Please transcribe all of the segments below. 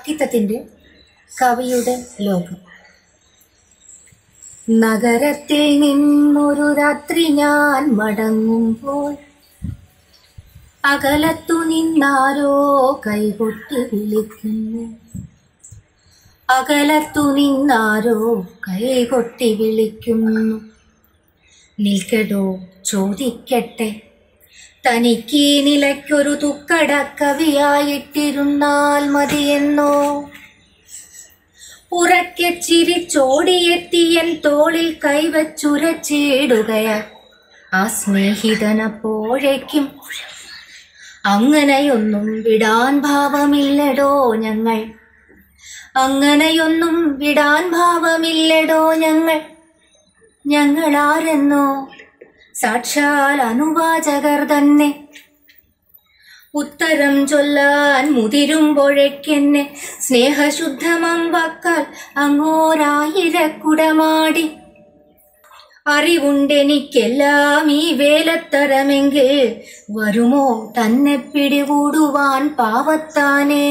സാഹിത്യത്തിൻ്റെ കവിയുടെ ലോകം. നഗരത്തിൽ നിന്നൊരു രാത്രി ഞാൻ മടങ്ങുമ്പോൾ അകലത്തു നിന്നാരോ കൈകൊട്ടി വിളിക്കുന്നു. അകലത്തു നിന്നാരോ കൈകൊട്ടി വിളിക്കുന്നു. നിൽക്കടോ ചോദിക്കട്ടെ, തനിക്ക് നിലയ്ക്കൊരു തുക്കട കവിയായിട്ടിരുന്നാൽ മതിയെന്നോ? ഉറക്കെ ചിരിച്ചോടിയെത്തിയൻ തോളിൽ കൈവച്ചുരച്ചിടുകയാൽ ആ സ്നേഹിതനപ്പോഴേക്കും അങ്ങനെയൊന്നും വിടാൻ ഭാവമില്ലടോ ഞങ്ങൾ. അങ്ങനെയൊന്നും വിടാൻ ഭാവമില്ലടോ ഞങ്ങൾ. ഞങ്ങളാരെന്നോ സാക്ഷാൽ അനുവാചകർ തന്നെ. ഉത്തരം ചൊല്ലാൻ മുതിരുമ്പോഴേക്കെന്നെ സ്നേഹശുദ്ധമം വാക്കാൽ അങ്ങോരായിരക്കുടമാടി. അറിവുണ്ടെനിക്കെല്ലാം ഈ വേലത്തരമെങ്കിൽ വരുമോ തന്നെ പിടികൂടുവാൻ പാവത്താനെ?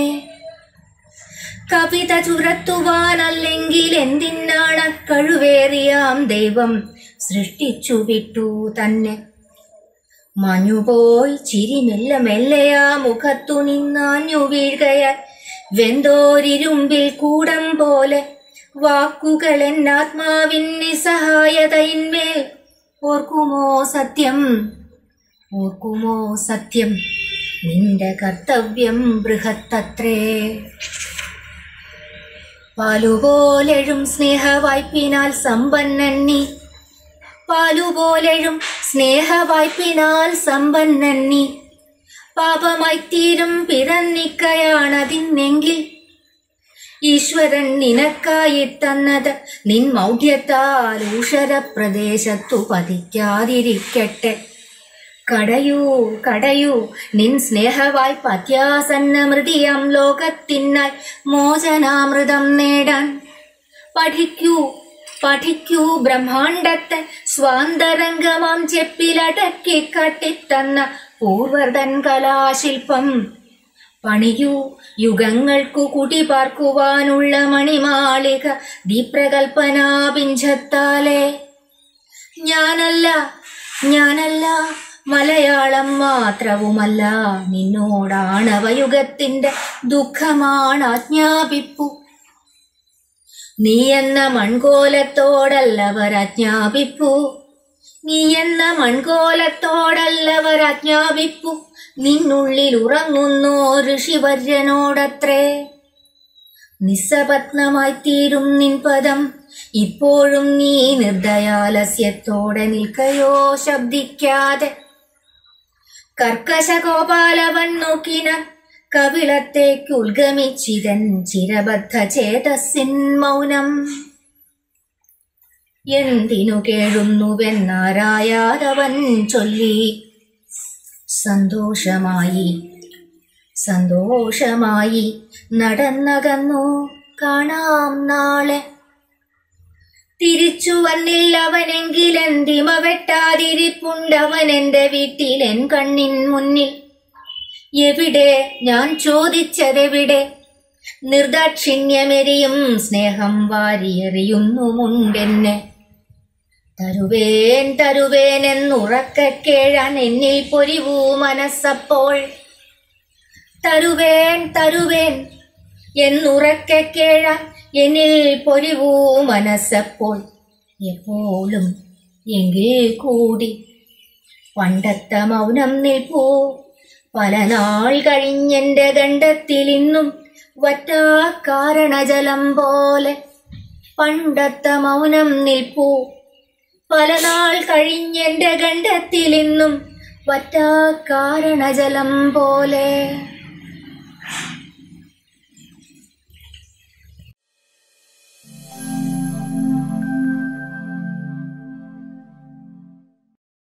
കവിത ചുരത്തുവാനല്ലെങ്കിൽ എന്തിനാണ് കഴിവേറിയാം ദൈവം സൃഷ്ടിച്ചു വിട്ടു തന്നെ. മഞ്ഞുപോയി ചിരി മെല്ലെ മെല്ലെയാ മുഖത്തു നിന്നാഞ്ഞു വീഴ്കയാൽ വെന്തോരിരുമ്പിൽ കൂടം പോലെ വാക്കുകൾ എന്നാത്മാവിൻ നിസ്സഹായതയിന്മേൽ. ഓർക്കുമോ സത്യം, ഓർക്കുമോ സത്യം, നിന്റെ കർത്തവ്യം ബൃഹത്തത്രേ. പാലുപോലെഴും സ്നേഹവായ്പിനാൽ സമ്പന്നൻ നീ. പാലുപോലെഴും സ്നേഹവായ്പിനാൽ സമ്പന്നൻ നീ. പാപമായി തീരും പിറന്നിക്കയാണതിന്നെങ്കിൽ ഈശ്വരൻ നിനക്കായി തന്നത് നിൻ മൗഢ്യത്താൽ ഊഷരപ്രദേശത്തു പതിക്കാതിരിക്കട്ടെ. കടയൂ കടയൂ നിൻ സ്നേഹവായ്പ അത്യാസന്ന മൃതിയാം ലോകത്തിനായി മോചനാമൃതം നേടാൻ. പഠിക്കൂ പഠിക്കൂ ബ്രഹ്മാണ്ടത്തെ സ്വാന്തരംഗമാം ചെപ്പിലടക്കി കാട്ടിത്തന്ന പൂർവതൻ കലാശില്പം. പണിയൂ യുഗങ്ങൾക്കു കുടിപാർക്കുവാനുള്ള മണിമാളിക ദീപ്രകൽപ്പനാപിഞ്ചത്താലേ. ഞാനല്ല മലയാളം മാത്രവുമല്ല, നിന്നോടാണവയുഗത്തിന്റെ ദുഃഖമാണ് ആജ്ഞാപിപ്പു. നീ എന്ന മൺകോലത്തോടല്ലവരാജ്ഞാപിപ്പു. നീ എന്ന മൺകോലത്തോടല്ലവരാജ്ഞാപിപ്പു. നിന്നുള്ളിൽ ഉറങ്ങുന്നോ ഋഷിവര്യനോടത്രേ. നിസ്സപത്നമായി തീരും നിൻ പദം ഇപ്പോഴും നീ നിർദയാലസ്യത്തോടെ നിൽക്കയോ ശബ്ദിക്കാതെ. കർക്കശകോപാലവൻ നോക്കിന കവിളത്തേക്ക് ഉത്ഗമിച്ചിതൻ ചിരബദ്ധ ചേതസ്സിൻ മൗനം. എന്തിനു കേഴുന്നുവെന്നാരായാതവൻ ചൊല്ലി. സന്തോഷമായി സന്തോഷമായി നടന്നകന്നു കാണാം നാളെ. തിരിച്ചു വന്നില്ലവനെങ്കിലെന്തിമ വെട്ടാതിരിപ്പുണ്ടവൻ എന്റെ വീട്ടിൽ എൻ കണ്ണിൻ മുന്നിൽ. എവിടെ ഞാൻ ചോദിച്ചതെവിടെ? നിർദാക്ഷിണ്യമെരിയും സ്നേഹം വാരിയെറിയുന്നുമുണ്ടെന്നെ. തരുവേൻ തരുവേൻ എന്നുറക്കെ കേഴാൻ എന്നിൽ പൊരിവൂ മനസ്സപ്പോൾ. തരുവേൻ തരുവേൻ എന്നുറക്കെ കേഴാൻ എന്നിൽ പൊരിവൂ മനസ്സപ്പോൾ. എപ്പോഴും എങ്കിൽ കൂടി പണ്ടത്തെ മൗനം നിൽപ്പൂ. പല നാൾ കഴിഞ്ഞെന്റെ ഗണ്ഡത്തിൽ ഇന്നും വറ്റാ കാരണജലം പോലെ. പണ്ടത്തെ മൗനം നിൽപ്പൂ. പല നാൾ കഴിഞ്ഞെന്റെ ഗണ്ഡത്തിൽ ഇന്നും വറ്റാ കാരണജലം പോലെ.